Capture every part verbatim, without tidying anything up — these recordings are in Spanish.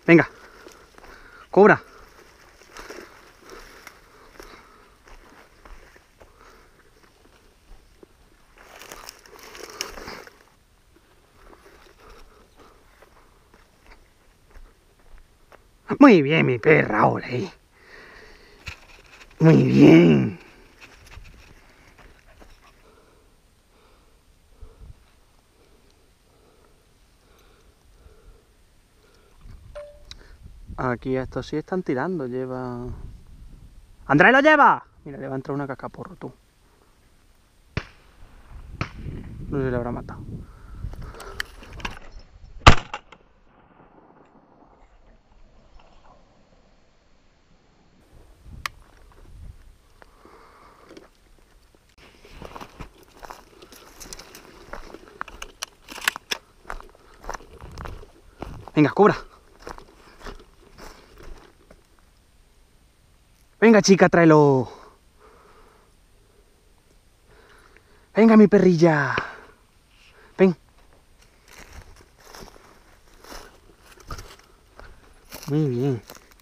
Venga. Cobra. Muy bien, mi perra, ahora ahí. Muy bien. Aquí estos sí están tirando, lleva... ¡Andrés lo lleva! Mira, le va a entrar una cascaporro, tú. No sé si le habrá matado. Venga, cobra. Venga, chica, tráelo. Venga, mi perrilla. Ven. Muy bien.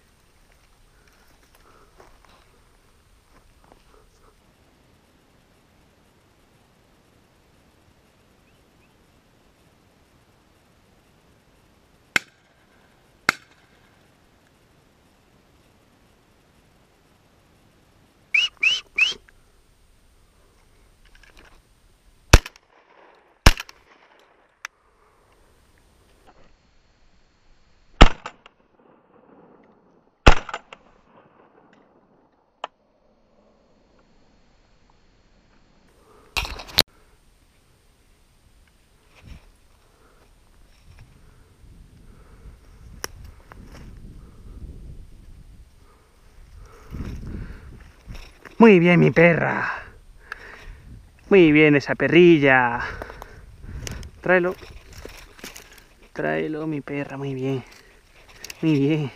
Muy bien, mi perra. Muy bien esa perrilla. Tráelo. Tráelo, mi perra, muy bien. Muy bien.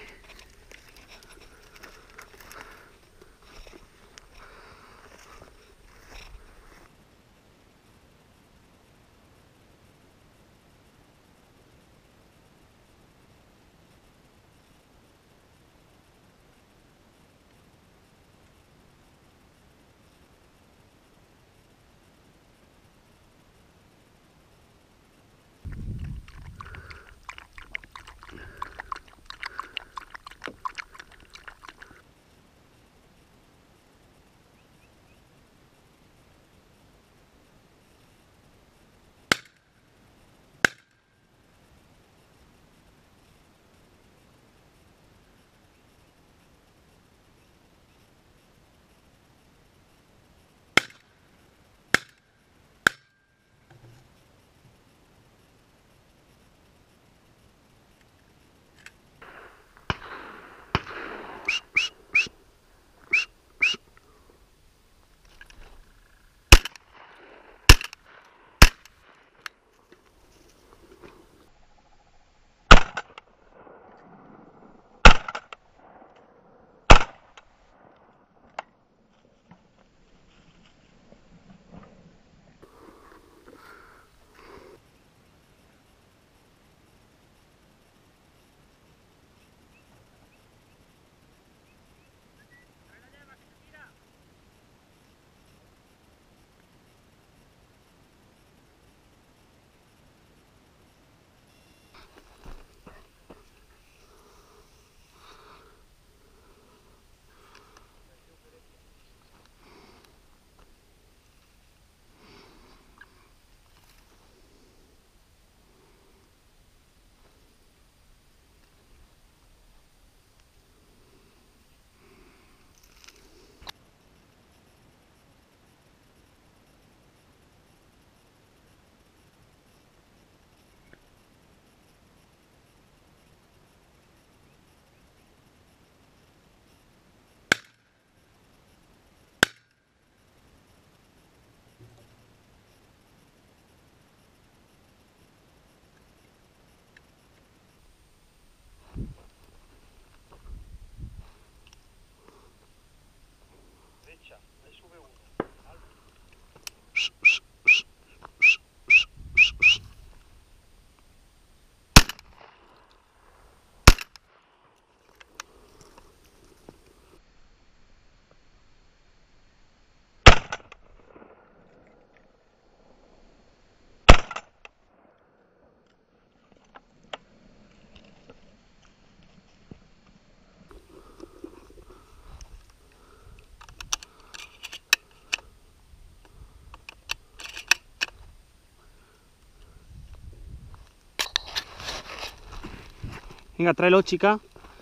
Venga, tráelo, chica.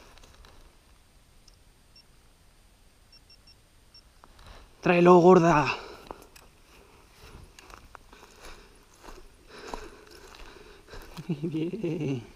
Tráelo, gorda. Muy bien.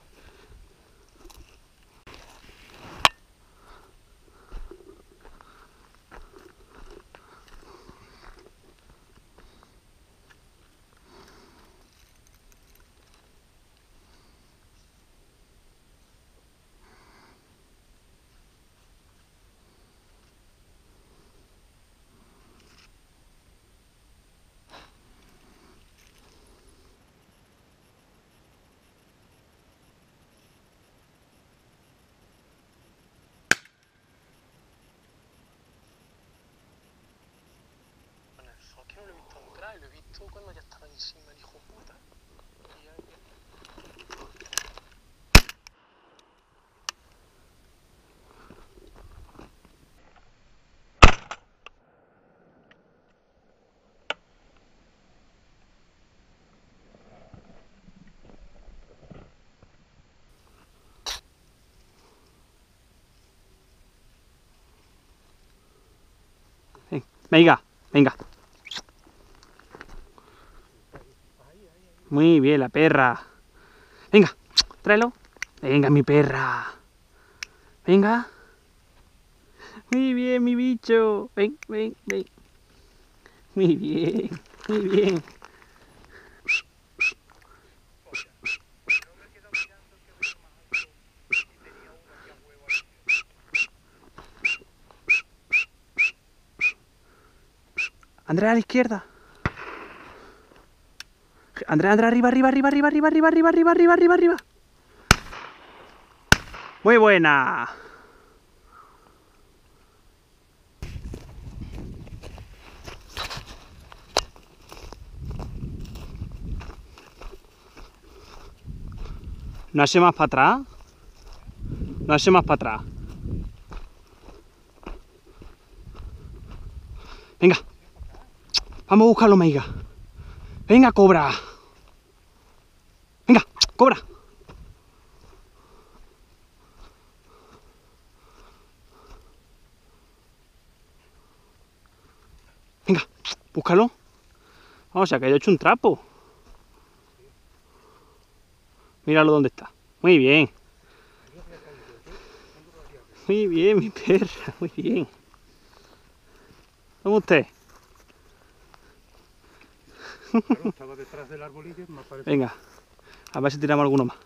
Que no lo he visto entrar, lo he visto cuando ya estaba encima el hijo puta. Y ya, ya. Venga, venga. Muy bien, la perra. Venga, tráelo. Venga, mi perra. Venga. Muy bien, mi bicho. Ven, ven, ven. Muy bien, muy bien. Andrea a la izquierda. Andrea, Andrea, arriba, arriba, arriba, arriba, arriba, arriba, arriba, arriba, arriba, arriba, arriba. Muy buena. No hace más para atrás. No hace más para atrás. Venga. Vamos a buscarlo, meiga. Venga, cobra. Venga, cobra. Venga, búscalo. Vamos, se ha caído hecho un trapo. Míralo dónde está. Muy bien. Muy bien, mi perra. Muy bien. ¿Cómo usted? Claro, estaba detrás del arbolillo, me parece. Venga, a ver si tiramos alguno más.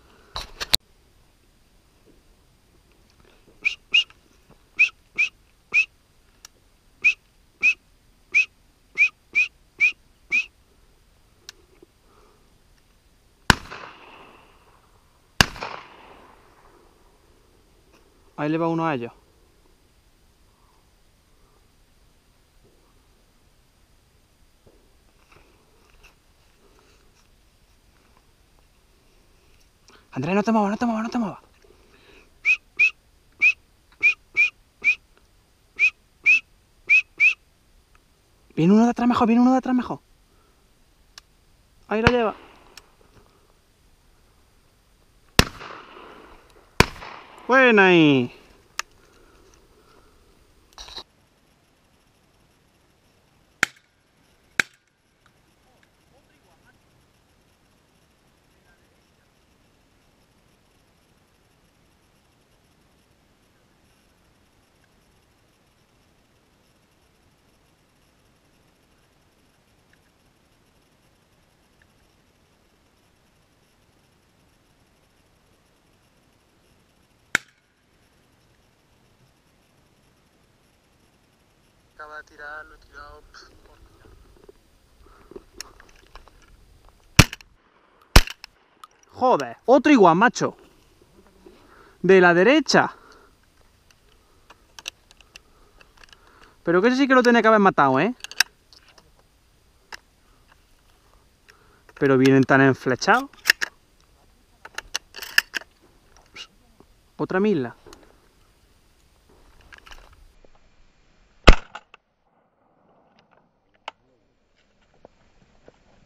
Ahí le va uno a ellos. Andrés, no te muevas, no te muevas, no te muevas. Viene uno de atrás mejor, viene uno de atrás mejor. Ahí lo lleva. Buena ahí. Acaba de tirar, lo he tirado. Joder, otro igual, macho. De la derecha. Pero que ese sí que lo tenía que haber matado, ¿eh? Pero vienen tan enflechados. Otra milla.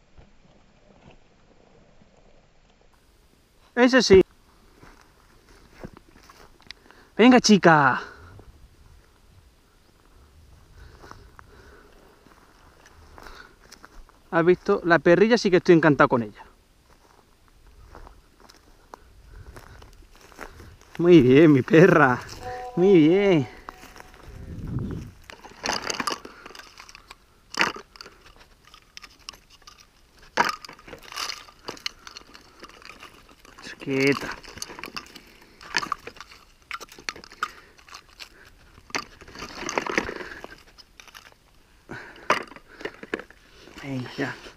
Ese sí. Venga, chica. ¿Has visto? La perrilla sí que estoy encantado con ella. Muy bien, mi perra. Muy bien. Quieta. Venga, ya.